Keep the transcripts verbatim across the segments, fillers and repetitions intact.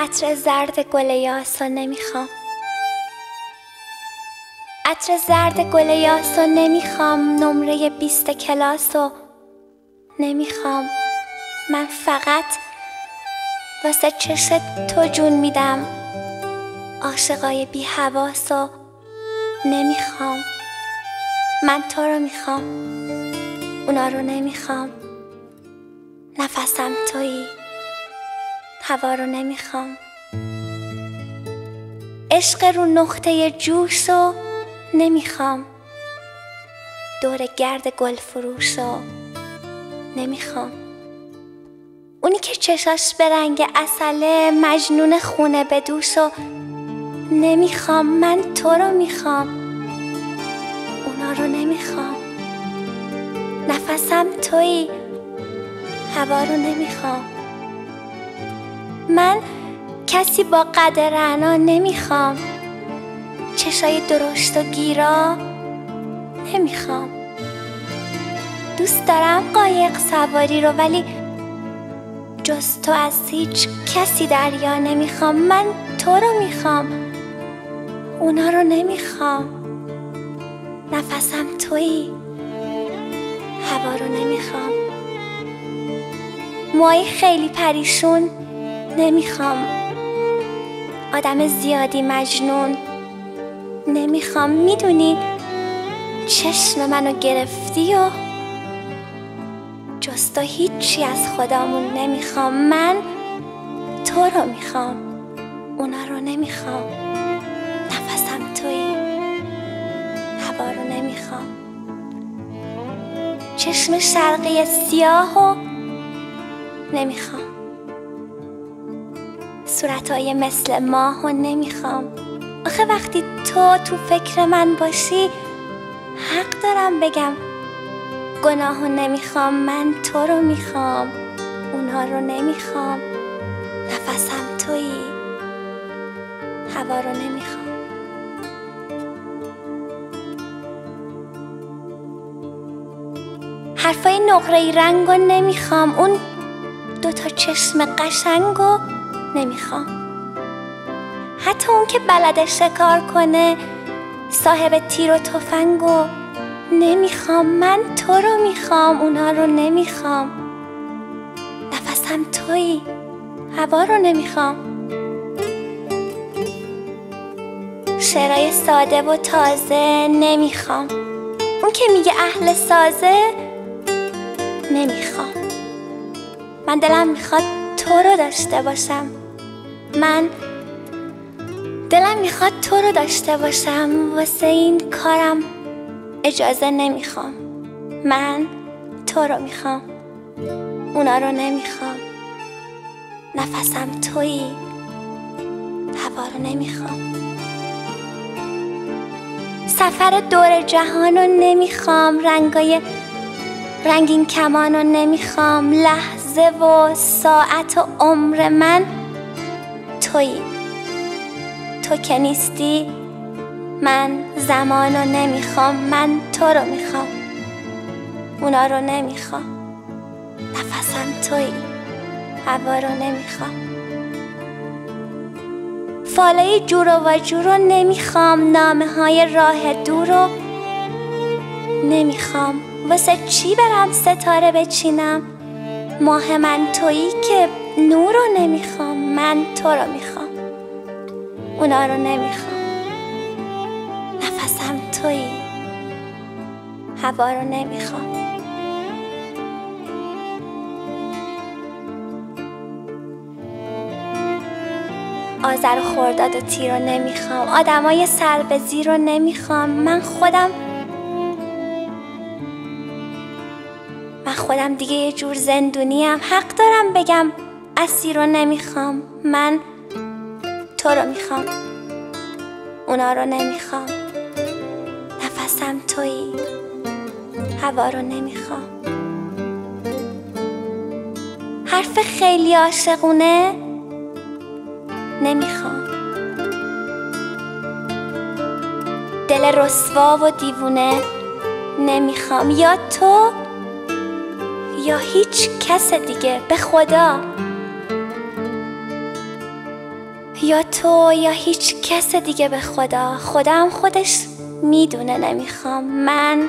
عطر زرد گل یاسو نمیخوام، عطر زرد گل یاسو نمیخوام، نمره بیست کلاسو نمیخوام. من فقط واسه چشت تو جون میدم، عاشقای بی حواسو نمیخوام. من تو رو میخوام، اونا رو نمیخوام. نفسم تویی، هوا رو نمیخوام. عشق رو نقطه جوشو نمیخوام، دور گرد گل فروشو نمیخوام. اونی که چشاش به رنگ عسله، مجنون خونه به دوشو نمیخوام. من تو رو میخوام، اونا رو نمیخوام. نفسم تویی، هوا رو نمیخوام. من کسی با قد رعنا نمیخوام، چشای درشت و گیرا نمیخوام. دوست دارم قایق سواری رو، ولی جز تو از هیچ کسی دریا نمیخوام. من تو رو میخوام، اونا رو نمیخوام. نفسم تویی، هوا رو نمیخوام. موهای خیلی پریشون نمیخوام، آدم زیادی مجنون نمیخوام. میدونی چشم منو گرفتی و جز تو هیچی از خدامون نمیخوام. من تو رو میخوام، اونا رو نمیخوام. نفسم تویی، هوا رو نمیخوام. چشم شرقی سیاهو نمیخوام، صورتای مثل ماهو نمیخوام. آخه وقتی تو تو فکر من باشی، حق دارم بگم گناهو نمیخوام. من تو رو میخوام، اونها رو نمیخوام. نفسم تویی، هوا رو نمیخوام. حرفای نقره‌ای رنگو نمیخوام، اون دوتا چشم قشنگو نمیخوام. حتی اون که بلده شکار کنه، صاحب تیر و تفنگو نمیخوام. من تو رو میخوام، اونا رو نمیخوام. نفسم تویی، هوا رو نمیخوام. شعرهای ساده و تازه نمیخوام، اون که میگه اهل سازه نمیخوام. من دلم میخواد تو رو داشته باشم، من دلم میخواد تو رو داشته باشم. واسه این کارم اجازه نمیخوام. من تو رو میخوام، اونا رو نمیخوام. نفسم تویی، هوا رو نمیخوام. سفر دور جهان رو نمیخوام، رنگای رنگین کمان رو نمیخوام. لحظه و ساعت و عمر من تویی، تو که نیستی من زمان رو نمیخوام. من تو رو میخوام، اونا رو نمیخوام. نفسم تویی، هوا رو نمیخوام. فالای جور و وجور رو نمیخوام، نامه های راه دور رو نمیخوام. واسه چی برم ستاره بچینم؟ ماه من تویی که نور رو نمیخوام. من تو رو میخوام، اونا رو نمیخوام. نفسم تویی، هوا رو نمیخوام. آذر و خرداد و تیر رو نمیخوام، آدمای سر به زیر رو نمیخوام. من خودم من خودم دیگه یه جور زندونیم، حق دارم بگم اسیر رو نمیخوام. من تو رو میخوام، اونا رو نمیخوام. نفسم تویی، هوا رو نمیخوام. حرف خیلی عاشقونه نمیخوام، دل رسوا و دیوونه نمیخوام. یا تو یا هیچ کس دیگه، به خدا. یا تو یا هیچ کس دیگه، به خدا خودم خودش میدونه نمیخوام. من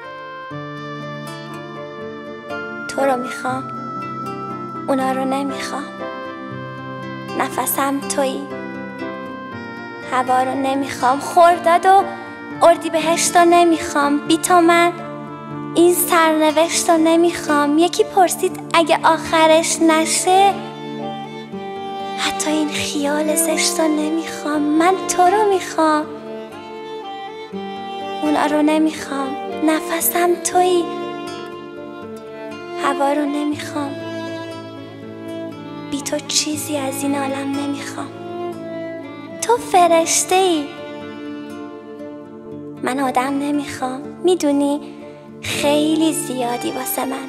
تو رو میخوام، اونا رو نمیخوام. نفسم تویی، هوا رو نمیخوام، خرداد و اردیبهشت رو نمیخوام. بی تو من این سرنوشت رو نمیخوام. یکی پرسید اگه آخرش نشه، حتی این خیال زشت رو نمیخوام. من تو رو میخوام، اونا رو نمیخوام. نفسم تویی، هوا رو نمیخوام. بی تو چیزی از این عالم نمیخوام. تو فرشته ای، من آدم نمیخوام. میدونی خیلی زیادی واسه من،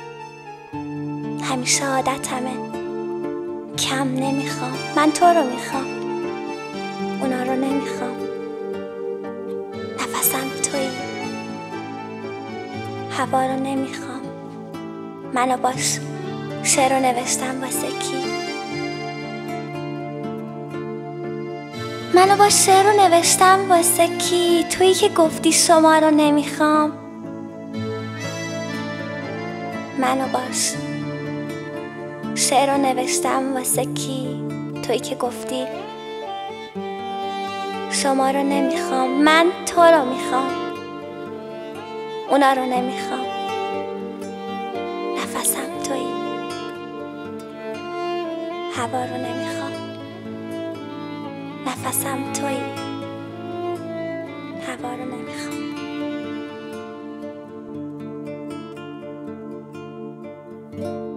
همیشه عادتمه، کم نمیخوام. من تو رو میخوام، اونا رو نمیخوام. نفسم تویی، هوا رو نمیخوام. منو باش شعر رو نوشتم واسه کی؟ منو با شعر رو نوشتم واسه کی؟ تویی که گفتی شما رو نمیخوام. منو باش شعر رو نوشتم واسه کی؟ تویی که گفتی شما رو نمیخوام. من تو رو میخوام، اونا رو نمیخوام. نفسم تویی، هوا رو نمیخوام. نفسم تویی، هوا رو نمیخوام.